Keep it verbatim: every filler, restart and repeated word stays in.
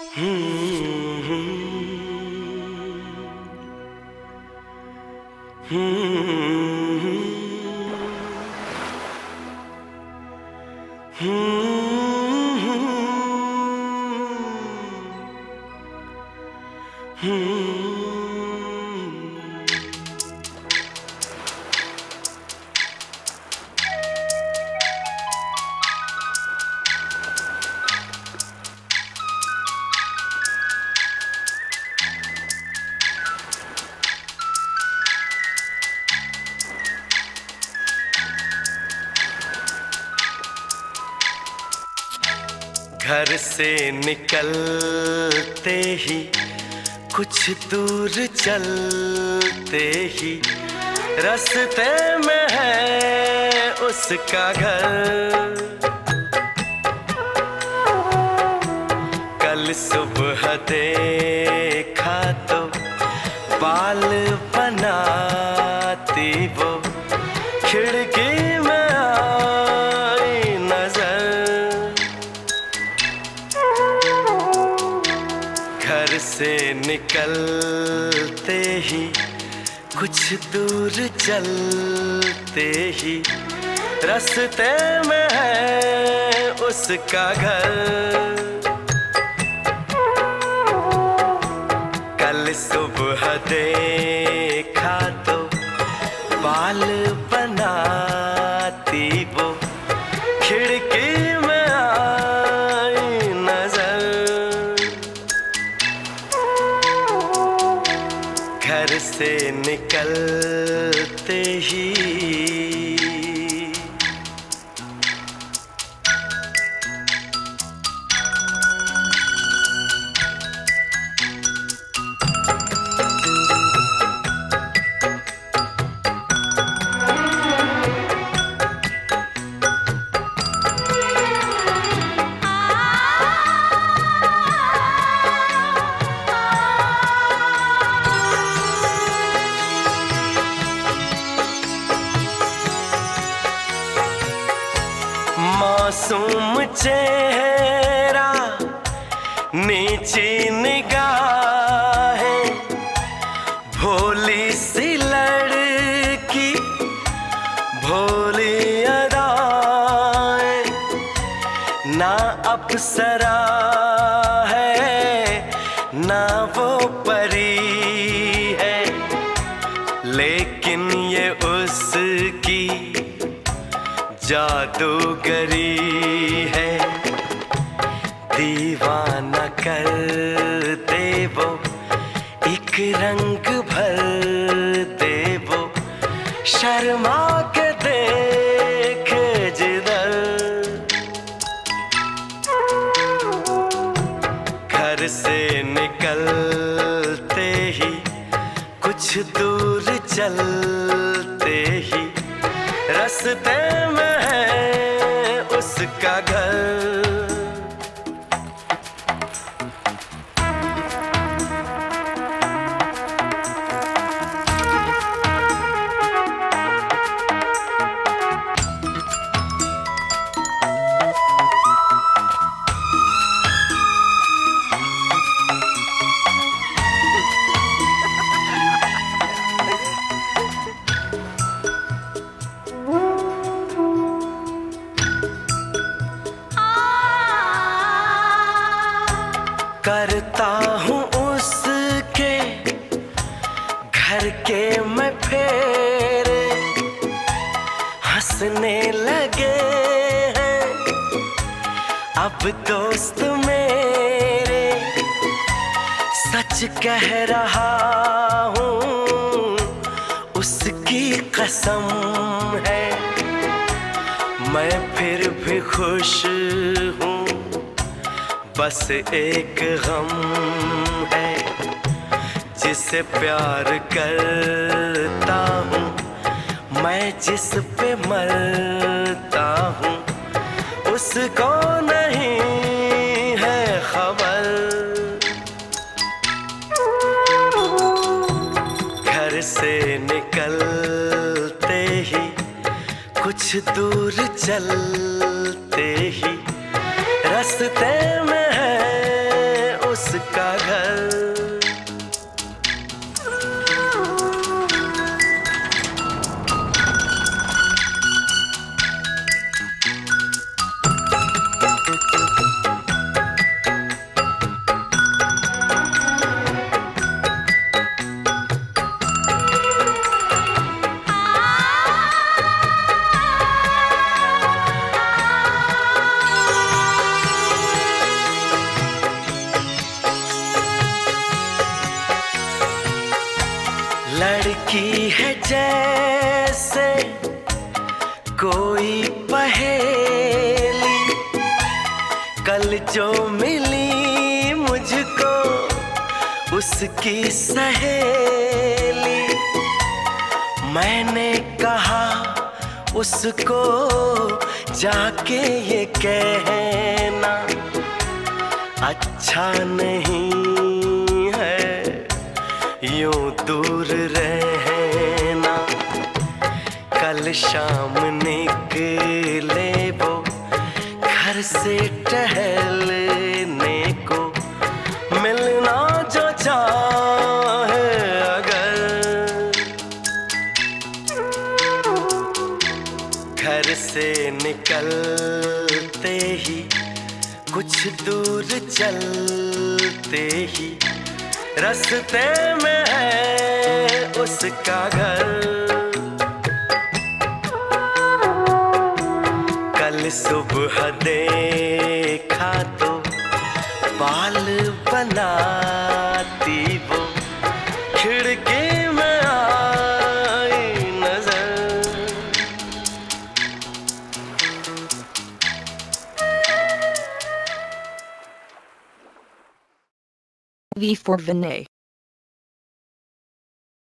घर से निकलते ही कुछ दूर चलते ही रास्ते में है उसका घर। कल सुबह देखा तो बाल बनाती वो खिड़की में आई नजर। घर से निकलते ही कुछ दूर चलते ही रास्ते में है उसका घर। कल सुबह देखा तो बाल बनाती वो खिड़की में आई नजर। घर से निकलते ही मासूम चेहरा नीची निगाहें भोली सी लड़की भोली अदाएं। ना अप्सरा है ना वो परी है लेकिन ये उसकी जादूगरी है। दीवाना कर दे वो एक रंग भर दे वो शर्मा के देख जिधर। घर से निकलते ही कुछ दूर चलते ही रास्ते में है उसका घर। करता हूँ उसके घर के मैं फेरे हंसने लगे हैं अब दोस्त मेरे। सच कह रहा हूँ उसकी कसम है मैं फिर भी खुश हूँ। बस एक गम है जिसे प्यार करता हूँ मैं जिस पे मरता हूँ उसको नहीं है खबर। घर से निकलते ही कुछ दूर चलते ही रास्ते में है उस कोई पहेली कल जो मिली मुझको उसकी सहेली। मैंने कहा उसको जाके ये कहना अच्छा नहीं है यूं दूर रहना। कल शाम निकले वो घर से टहलने को, मिलना जो चाहे अगर घर से निकलते ही कुछ दूर चलते ही रास्ते में है उसका घर। कल सुबह देखा तो बाल बनाती वो खिड़की में आई नजर। V for Vinay.